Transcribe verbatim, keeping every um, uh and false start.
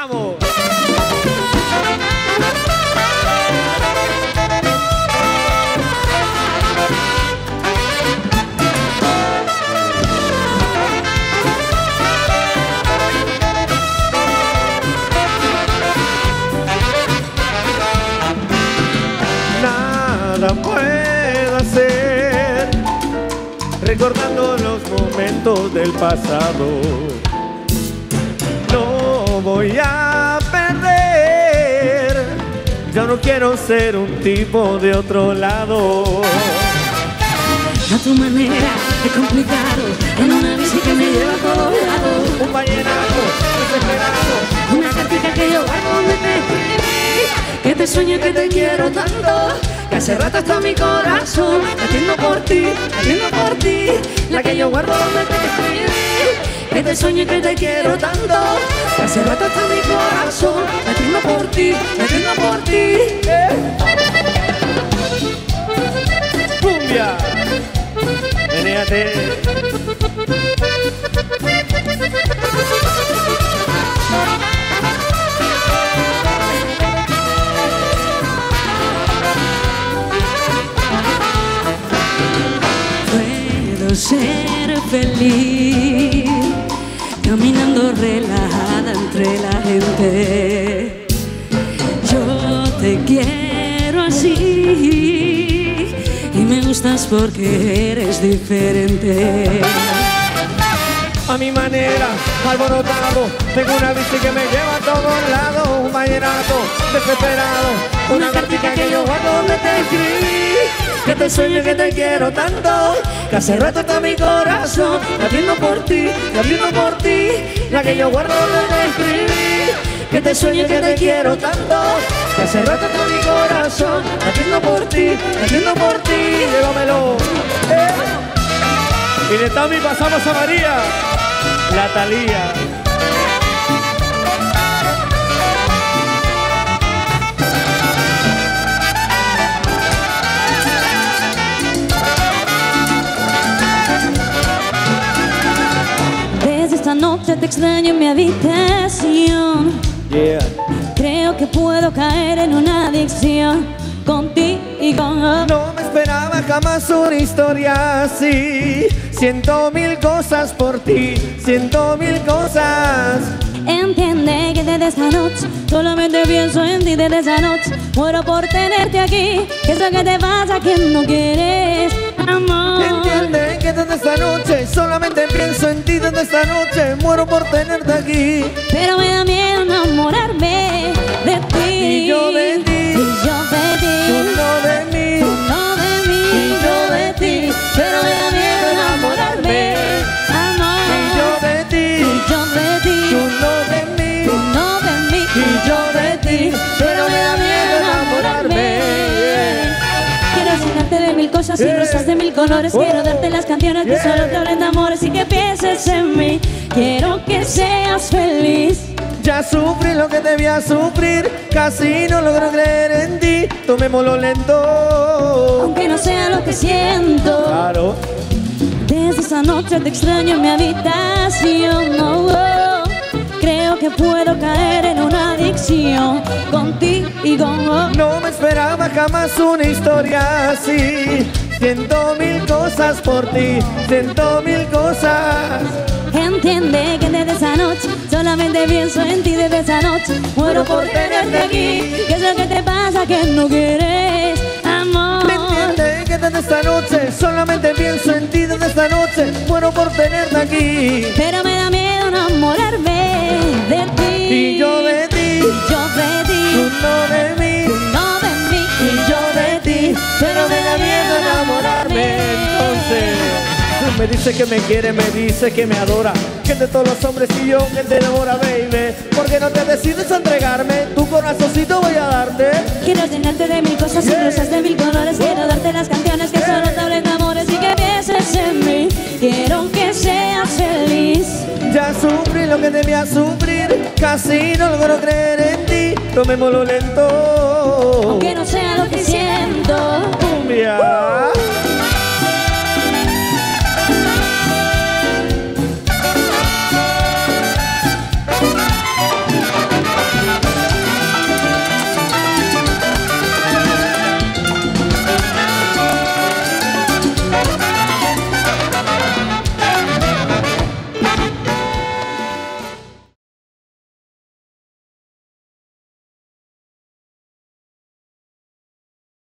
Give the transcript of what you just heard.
¡Vamos! Nada puedo hacer recordando los momentos del pasado. No voy a perder, yo no quiero ser un tipo de otro lado. A tu manera es complicado, en una bici que me lleva a todos lados. Un vallenato desesperado, una cartica que yo guardo donde te escribí, que te sueño y que te quiero tanto, que hace rato está mi corazón latiendo por ti, latiendo por ti. La que yo guardo donde te escribí, que te sueño y que te quiero tanto, que hace rato está mi corazón latiendo por ti, latiendo por ti. ¿Eh? ¡Cumbia! Venéate. Puedo ser feliz caminando relajada entre la gente. Yo te quiero así y me gustas porque eres diferente. A mi manera, alborotado, tengo una bici que me lleva a todos lados. Un vallenato desesperado, una cartica que yo guardo donde te escribí, que te sueño y que te quiero tanto, que hace rato está mi corazón latiendo por ti, latiendo por ti. La que yo guardo donde te escribí, que te sueño y que te quiero tanto, que hace rato está mi corazón latiendo por ti, latiendo por ti. Llévamelo. Eh. Y de Tami pasamos a María, la Talía. Desde esta noche te extraño en mi habitación. Yeah. Creo que puedo caer en una adicción contigo. No me esperaba jamás una historia así. Siento mil cosas por ti, siento mil cosas. Entiende que desde esta noche solamente pienso en ti. Desde esa noche muero por tenerte aquí. ¿Qué es lo que te pasa que no quieres, amor? Entiende que desde esta noche solamente pienso en ti. Desde esta noche muero por tenerte aquí. Pero me da miedo enamorarme de ti. Y yo de ti, y yo de ti, tú no de mí, tú no de mí, y yo de ti. pero me da miedo enamorarme, amor. Y yo de ti, Y yo de ti, tú no de mí, tú no de mí, y yo de ti, pero me da miedo enamorarme. Quiero llenarte de mil cosas y rosas de mil colores. Quiero darte las canciones que solo te hablen de amores y que pienses en mí. Quiero que seas feliz. ya sufrí lo que debía sufrir, casi no logro creer en ti. Tomémoslo lento, Aunque no sea lo que siento. claro. Desde esa noche te extraño en mi habitación. Oh, oh. Creo que puedo caer en una adicción contigo. Oh. No me esperaba jamás una historia así. Siento mil cosas por ti, siento mil cosas. Entiende que desde esa noche solamente pienso en ti. Desde esa noche muero por tenerte aquí. ¿Qué es lo que te pasa que no quieres, amor? Entiende que desde esta noche solamente pienso en ti. Desde esta noche muero por tenerte aquí. Pero me da miedo enamorarme de ti. Y yo de ti, Y yo de tú ti, no de mí, tú no de mí, y yo de ti, pero me da miedo enamorarme. Entonces me dice que me quiere, me dice que me adora, que de todos los hombres y yo que te enamora, baby. ¿Por qué no te decides a entregarme? Tu corazoncito voy a darte. quiero llenarte de mil cosas y rosas de mil colores. Quiero darte las canciones que solo te hablen de amores y que pienses en mí. Quiero que seas feliz. Ya sufrí lo que debía sufrir, casi no logro creer en ti. Tomémoslo lento, Aunque no